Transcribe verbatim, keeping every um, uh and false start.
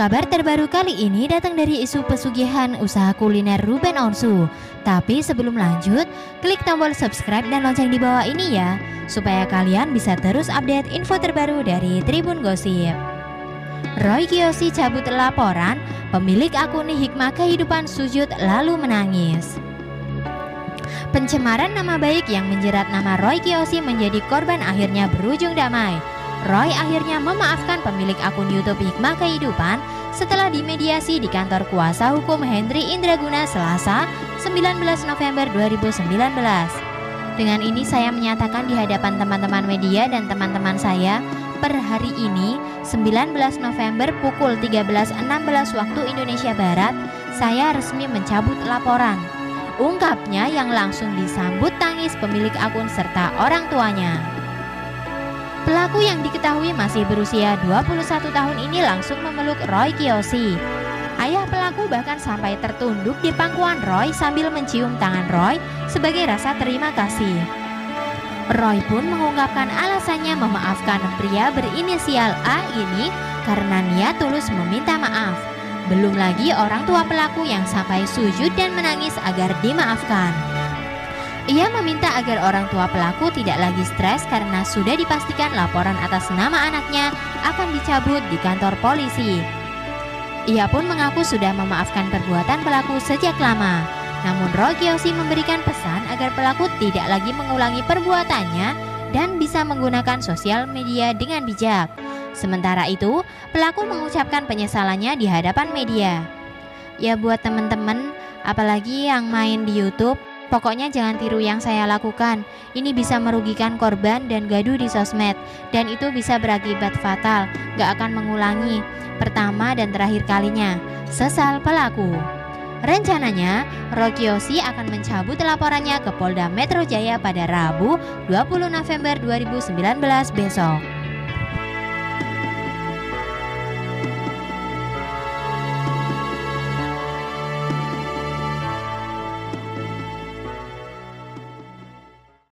Kabar terbaru kali ini datang dari isu pesugihan usaha kuliner Ruben Onsu. Tapi sebelum lanjut, klik tombol subscribe dan lonceng di bawah ini ya, supaya kalian bisa terus update info terbaru dari Tribun Gosip. Roy Kiyoshi cabut laporan, pemilik akun Hikmah Kehidupan sujud lalu menangis. Pencemaran nama baik yang menjerat nama Roy Kiyoshi menjadi korban akhirnya berujung damai. Roy akhirnya memaafkan pemilik akun YouTube Hikmah Kehidupan setelah dimediasi di kantor kuasa hukum Hendri Indraguna Selasa sembilan belas November dua ribu sembilan belas. Dengan ini saya menyatakan di hadapan teman-teman media dan teman-teman saya, per hari ini sembilan belas November pukul tiga belas enam belas waktu Indonesia Barat, saya resmi mencabut laporan. Ungkapnya yang langsung disambut tangis pemilik akun serta orang tuanya. Pelaku yang diketahui masih berusia dua puluh satu tahun ini langsung memeluk Roy Kiyoshi. Ayah pelaku bahkan sampai tertunduk di pangkuan Roy sambil mencium tangan Roy sebagai rasa terima kasih. Roy pun mengungkapkan alasannya memaafkan pria berinisial A ini karena niat tulus meminta maaf. Belum lagi orang tua pelaku yang sampai sujud dan menangis agar dimaafkan. Ia meminta agar orang tua pelaku tidak lagi stres karena sudah dipastikan laporan atas nama anaknya akan dicabut di kantor polisi. Ia pun mengaku sudah memaafkan perbuatan pelaku sejak lama. Namun Roy Kiyoshi memberikan pesan agar pelaku tidak lagi mengulangi perbuatannya dan bisa menggunakan sosial media dengan bijak. Sementara itu, pelaku mengucapkan penyesalannya di hadapan media. Ya buat teman-teman, apalagi yang main di YouTube, pokoknya jangan tiru yang saya lakukan. Ini bisa merugikan korban dan gaduh di sosmed, dan itu bisa berakibat fatal. Gak akan mengulangi. Pertama dan terakhir kalinya. Sesal pelaku. Rencananya, Roy Kiyoshi akan mencabut laporannya ke Polda Metro Jaya pada Rabu dua puluh November dua ribu sembilan belas besok.